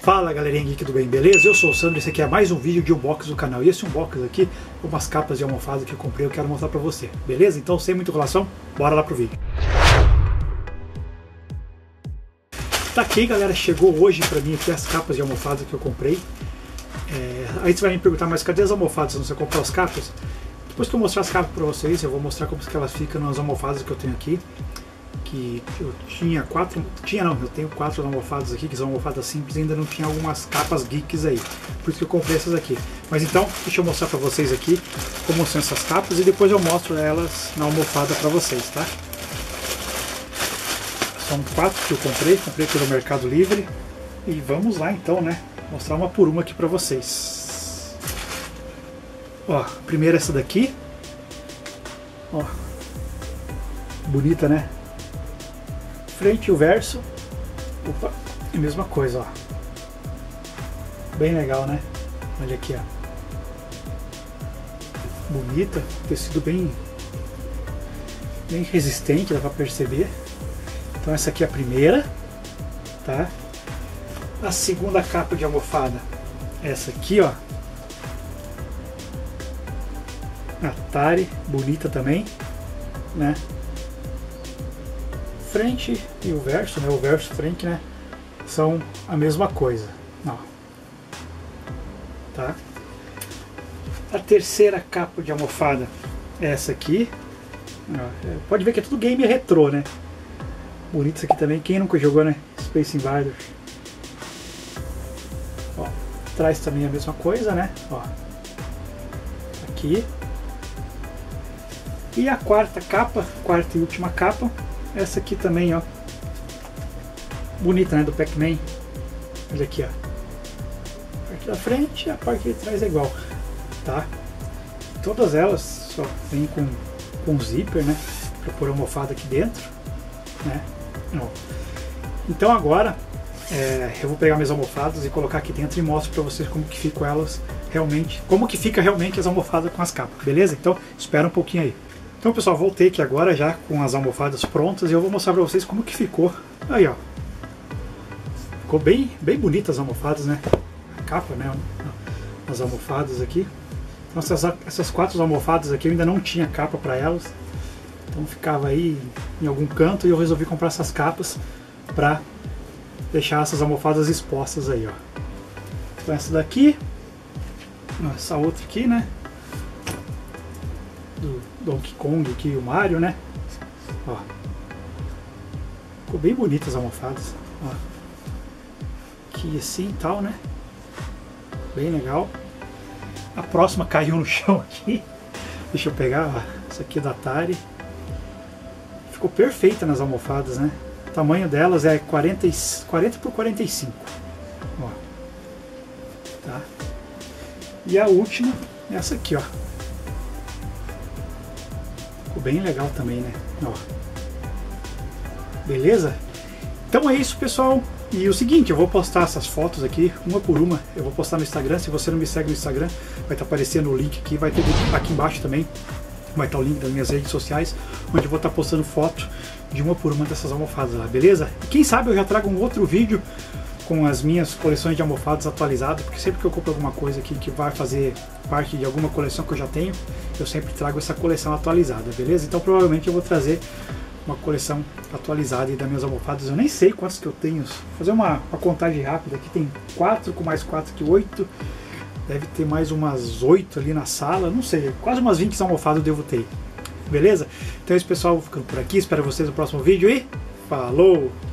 Fala galerinha geek, tudo bem? Beleza? Eu sou o Sandro e esse aqui é mais um vídeo de unboxing do canal. E esse unboxing aqui é umas capas de almofada que eu comprei, eu quero mostrar pra você. Beleza? Então sem muita enrolação, bora lá pro vídeo. Tá aqui galera, chegou hoje pra mim aqui as capas de almofada que eu comprei. Aí você vai me perguntar, mas cadê as almofadas? Você comprou as capas? Depois que eu mostrar as capas pra vocês, eu vou mostrar como que elas ficam nas almofadas que eu tenho aqui. Que eu tinha eu tenho 4 almofadas aqui, que são almofadas simples, e ainda não tinha algumas capas geeks aí, por isso que eu comprei essas aqui. Mas então, deixa eu mostrar pra vocês aqui como são essas capas e depois eu mostro elas na almofada pra vocês, tá? São 4 que eu comprei pelo Mercado Livre e vamos lá então, né, mostrar uma por uma aqui pra vocês. Ó, primeiro essa daqui, ó, bonita, né? Frente e o verso, opa, é a mesma coisa, ó, bem legal, né? Olha aqui, ó, bonita, tecido bem resistente, dá pra perceber. Então essa aqui é a primeira, tá? A segunda capa de almofada, essa aqui, ó, Atari, bonita também, né? Frente e o verso, né? O verso frente, né? São a mesma coisa. Ó. Tá? A terceira capa de almofada é essa aqui. Ó, pode ver que é tudo game retrô, né? Bonito isso aqui também. Quem nunca jogou, né? Space Invaders. Ó, atrás também é a mesma coisa, né? Ó. Aqui. E a quarta capa, quarta e última capa. Essa aqui também, ó, bonita, né, do Pac-Man. Olha aqui, ó, a parte da frente e a parte de trás é igual, tá? Todas elas só vêm com zíper, né, para pôr a almofada aqui dentro, né? Ó. Então agora eu vou pegar minhas almofadas e colocar aqui dentro e mostro para vocês como que ficam elas realmente, como que fica realmente as almofadas com as capas, beleza? Então espera um pouquinho aí. Então pessoal, voltei aqui agora já com as almofadas prontas e eu vou mostrar pra vocês como que ficou. Aí ó, ficou bem bonitas as almofadas, né? A capa, né? As almofadas aqui. Então essas 4 almofadas aqui eu ainda não tinha capa pra elas. Então ficava aí em algum canto e eu resolvi comprar essas capas pra deixar essas almofadas expostas aí, ó. Então essa daqui, essa outra aqui, né? Do Donkey Kong aqui, o Mario, né? Ó. Ficou bem bonitas as almofadas. Ó. Aqui assim e tal, né? Bem legal. A próxima caiu no chão aqui. Deixa eu pegar, ó. Essa aqui é da Atari. Ficou perfeita nas almofadas, né? O tamanho delas é 40 por 45. Ó. Tá? E a última é essa aqui, ó. Ficou bem legal também, né? Ó. Beleza? Então é isso, pessoal. E o seguinte, eu vou postar essas fotos aqui, uma por uma. Eu vou postar no Instagram. Se você não me segue no Instagram, vai estar aparecendo o link aqui. Vai ter aqui embaixo também. Vai estar o link das minhas redes sociais, onde eu vou estar postando foto de uma por uma dessas almofadas lá, beleza? E quem sabe eu já trago um outro vídeo com as minhas coleções de almofadas atualizadas, porque sempre que eu compro alguma coisa aqui que vai fazer parte de alguma coleção que eu já tenho, eu sempre trago essa coleção atualizada, beleza? Então provavelmente eu vou trazer uma coleção atualizada das minhas almofadas. Eu nem sei quantas que eu tenho, vou fazer uma contagem rápida. Aqui tem 4, com mais 4 aqui, 8. Deve ter mais umas 8 ali na sala, não sei, quase umas 20 almofadas eu devo ter, beleza? Então é isso, pessoal, vou ficando por aqui, espero vocês no próximo vídeo e falou!